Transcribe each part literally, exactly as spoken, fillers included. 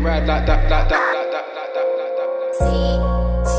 ride like that, like that, like that, like that, like that.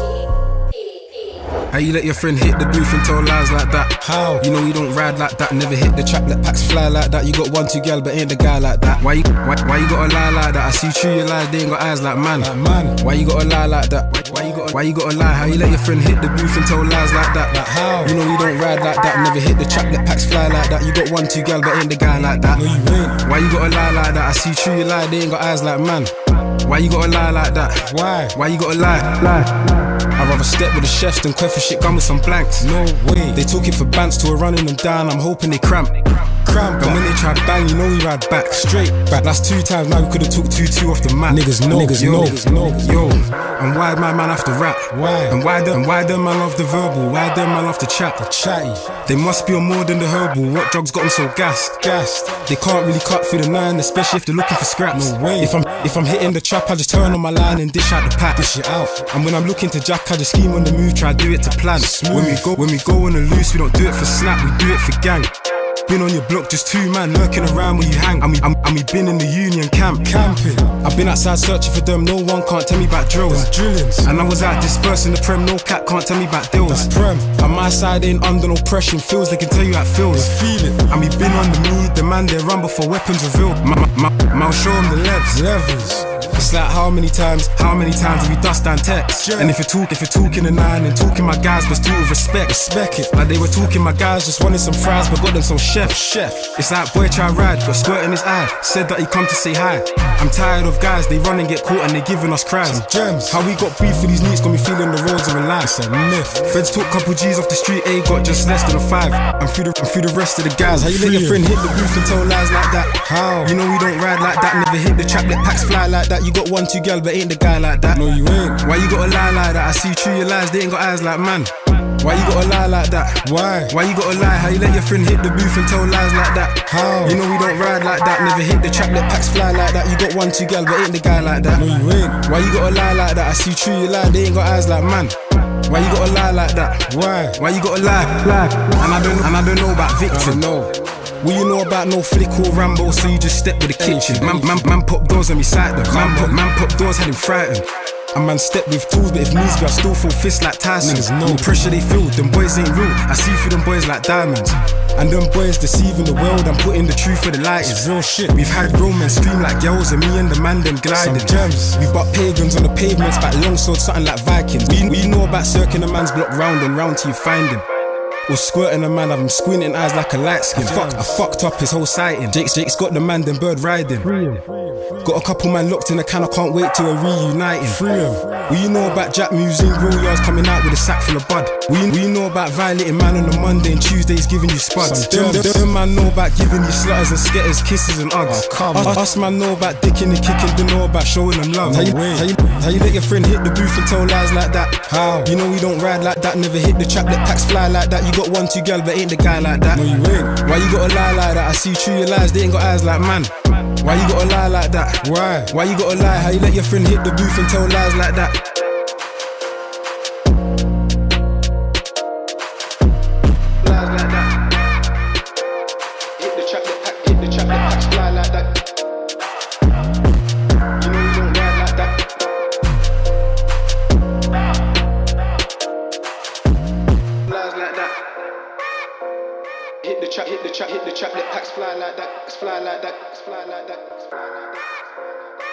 How you let your friend hit the booth and tell lies like that? How? You know you don't ride like that, never hit the trap, let packs fly like that. You got one, two gal, but ain't the guy like that. Why you, why, why you gotta lie like that? I see through your lies, they ain't got eyes like man. Like man. Why you gotta lie like that? Why, why you gotta, why you gotta lie? How you let your friend hit the booth and tell lies like that? Like how? You know you don't ride like that, never hit the trap, let packs fly like that. You got one, two gal, but ain't the guy like that. No, you ain't. Why you gotta lie like that? I see through your lies, they ain't got eyes like man. Why you gotta lie like that? Why? Why you gotta lie? Lie. I'd rather step with the chefs than queff for shit gun with some blanks. No way. They took it for bants till we're running them down. I'm hoping they cramp. Cramp. And when they try bang, you know we ride back. Straight back. That's two times now we could've took two two off the mat. Niggas know. Niggas know. Niggas know. Yo. And why my man have to rap? Why? And why them? Why them man love the verbal? Why them man love the chat? The chatty. They must be on more than the herbal. What drugs got them so gassed? Gassed. They can't really cut through the nine, especially if they're looking for scraps. No way. If I'm if I'm hitting the trap, I just turn on my line and dish out the pack. Dish it out. And when I'm looking to jack, I just scheme on the move, try do it to plan. Smooth. When we go, when we go on the loose, we don't do it for snap, we do it for gang. Been on your block, just two man lurking around where you hang. And we, and, and we been in the union camp, camping. I've been outside searching for them, no one can't tell me about drills. Drillings. And I was out dispersing the prem, no cat can't tell me about deals. Prem. And my side ain't under no pressure, feels they can tell you how it feels. Feel it. And we been on the me, the man they run before weapons revealed. I'll show them the levels. Levels. It's like how many times, how many times have we dust down text? Yeah. And if you're talk, if you're talking the nine and talking my guys, was talk with respect. Respect it. Like they were talking my guys, just wanted some fries, but got them some chef. Chef. It's like boy try ride, got squirt in his eye. Said that he come to say hi. I'm tired of guys, they run and get caught and they giving us cries. Some gems. How we got beef for these neats, got me feeling the roads of a lie. It's a myth. Feds took couple G's off the street, A got just less than a five. I'm through the, I'm through the rest of the guys. How you let your friend hit the booth and tell lies like that? How? You know we don't ride like that, never hit the trap, let packs fly like that. You got one, two gal, but ain't the guy like that. No, you ain't. Why you gotta lie like that? I see through your lies, they ain't got eyes like man. Why you gotta lie like that? Why? Why you gotta lie? How you let your friend hit the booth and tell lies like that? How? You know we don't ride like that, never hit the trap, let packs fly like that. You got one, two gal, but ain't the guy like that. No, you ain't. Why you gotta lie like that? I see through your lie, they ain't got eyes like man. Why you gotta lie like that? Why? Why you gotta lie? Lie. And I don't, and I don't know about Victor. No. What you know about no flick or Rambo, so you just step with the kitchen. Man, man, man pop doors and we sight them. Man pop, man pop doors had him frightened. A man step with tools, but if needs be, I still feel fists like Tyson. Niggas know the pressure they feel, them boys ain't real. I see through them boys like diamonds. And them boys deceiving the world and putting the truth for the light. It's real shit. We've had grown men scream like girls, and me and the man them gliding. Some gems. We butt pagans on the pavements, back longsword, something like Vikings. We, we know about circling a man's block round and round till you find him. Or squirting a man, I've him squinting eyes like a light skin. Fuck, I fucked up his whole sighting. Jake's Jake's got the man, then bird riding. Got a couple man locked in a can, I can't wait till we're reuniting. Free him. What you know about Jack Museum, real yards coming out with a sack full of bud. What you, what you know about violating man on a Monday and Tuesdays giving you spuds. Them, them, them man know about giving you slutters and sketters, kisses and hugs. Oh, us, us man know about dicking and kicking, don't know about showing them love. How you, how, you, how you let your friend hit the booth and tell lies like that? How? You know we don't ride like that, never hit the trap, let packs fly like that. You got one, two gal, but ain't the guy like that. No, you ain't. Why you gotta lie like that? I see through your lies, they ain't got eyes like man. Why you gotta lie like that? Why? Why you gotta lie? How you let your friend hit the booth and tell lies like that? Lies like that. Hit the trap, let pack, hit the trap, let packs fly like that. You know you don't ride like that. Lies like that. Hit the trap, hit the trap, hit the trap, let packs fly like that, fly like that, fly like that, fly like that.